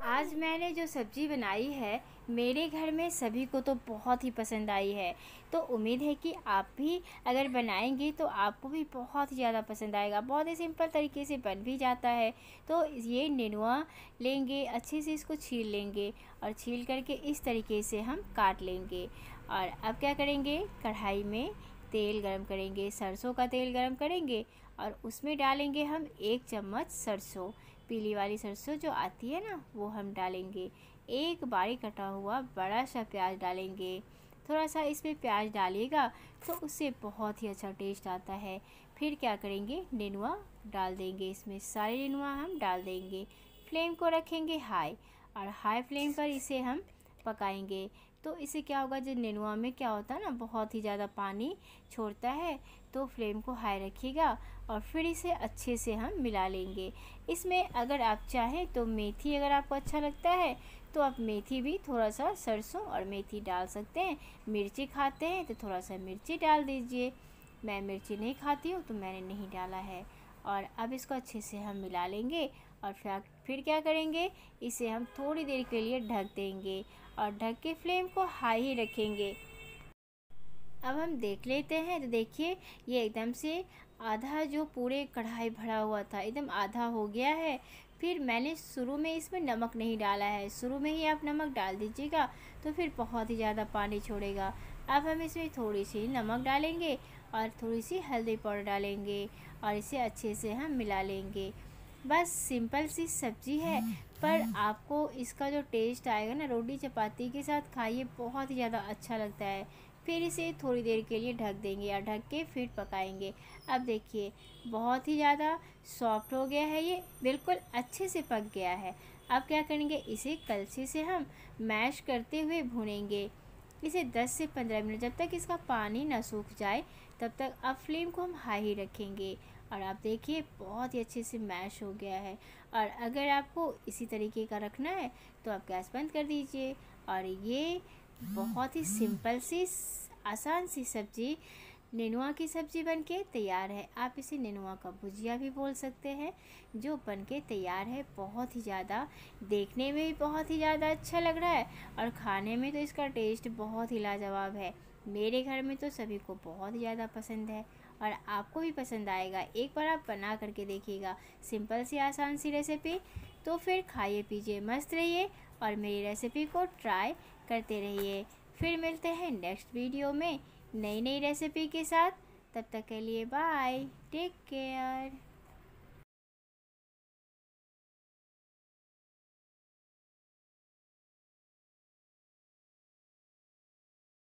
आज मैंने जो सब्ज़ी बनाई है मेरे घर में सभी को तो बहुत ही पसंद आई है। तो उम्मीद है कि आप भी अगर बनाएंगे तो आपको भी बहुत ही ज़्यादा पसंद आएगा। बहुत ही सिंपल तरीके से बन भी जाता है। तो ये नेनुआ लेंगे, अच्छे से इसको छील लेंगे और छील करके इस तरीके से हम काट लेंगे। और अब क्या करेंगे, कढ़ाई में तेल गरम करेंगे, सरसों का तेल गरम करेंगे और उसमें डालेंगे हम 1 चम्मच सरसों, पीली वाली सरसों जो आती है ना वो हम डालेंगे। एक बारीक कटा हुआ बड़ा सा प्याज डालेंगे। थोड़ा सा इसमें प्याज डालिएगा तो उससे बहुत ही अच्छा टेस्ट आता है। फिर क्या करेंगे, नेनुआ डाल देंगे, इसमें सारे नेनुआ हम डाल देंगे। फ्लेम को रखेंगे हाई और हाई फ्लेम पर इसे हम पकाएंगे। तो इससे क्या होगा, जो नेनुआ में क्या होता है ना बहुत ही ज़्यादा पानी छोड़ता है। तो फ्लेम को हाई रखिएगा और फिर इसे अच्छे से हम मिला लेंगे। इसमें अगर आप चाहें तो मेथी, अगर आपको अच्छा लगता है तो आप मेथी भी थोड़ा सा, सरसों और मेथी डाल सकते हैं। मिर्ची खाते हैं तो थोड़ा सा मिर्ची डाल दीजिए। मैं मिर्ची नहीं खाती हूँ तो मैंने नहीं डाला है। और अब इसको अच्छे से हम मिला लेंगे और फिर क्या करेंगे, इसे हम थोड़ी देर के लिए ढक देंगे और ढक के फ्लेम को हाई ही रखेंगे। अब हम देख लेते हैं तो देखिए ये एकदम से आधा जो पूरे कढ़ाई भरा हुआ था एकदम आधा हो गया है। फिर मैंने शुरू में इसमें नमक नहीं डाला है, शुरू में ही आप नमक डाल दीजिएगा तो फिर बहुत ही ज़्यादा पानी छोड़ेगा। अब हम इसमें थोड़ी सी नमक डालेंगे और थोड़ी सी हल्दी पाउडर डालेंगे और इसे अच्छे से हम मिला लेंगे। बस सिंपल सी सब्ज़ी है, पर आपको इसका जो टेस्ट आएगा ना रोटी चपाती के साथ खाइए, बहुत ही ज़्यादा अच्छा लगता है। फिर इसे थोड़ी देर के लिए ढक देंगे और ढक के फिर पकाएंगे। अब देखिए बहुत ही ज़्यादा सॉफ्ट हो गया है, ये बिल्कुल अच्छे से पक गया है। अब क्या करेंगे, इसे कलछी से हम मैश करते हुए भूनेंगे इसे 10 से 15 मिनट, जब तक इसका पानी ना सूख जाए तब तक। अब फ्लेम को हम हाई ही रखेंगे और आप देखिए बहुत ही अच्छे से मैश हो गया है। और अगर आपको इसी तरीके का रखना है तो आप गैस बंद कर दीजिए। और ये बहुत ही सिंपल सी आसान सी सब्ज़ी, नेनुआ की सब्ज़ी बनके तैयार है। आप इसे नेनुआ का भुजिया भी बोल सकते हैं, जो बनके तैयार है। बहुत ही ज़्यादा देखने में भी बहुत ही ज़्यादा अच्छा लग रहा है और खाने में तो इसका टेस्ट बहुत ही लाजवाब है। मेरे घर में तो सभी को बहुत ही ज़्यादा पसंद है और आपको भी पसंद आएगा। एक बार आप बना करके देखिएगा, सिंपल सी आसान सी रेसिपी। तो फिर खाइए पीजिए, मस्त रहिए और मेरी रेसिपी को ट्राई करते रहिए। फिर मिलते हैं नेक्स्ट वीडियो में नई नई रेसिपी के साथ। तब तक के लिए बाय, टेक केयर।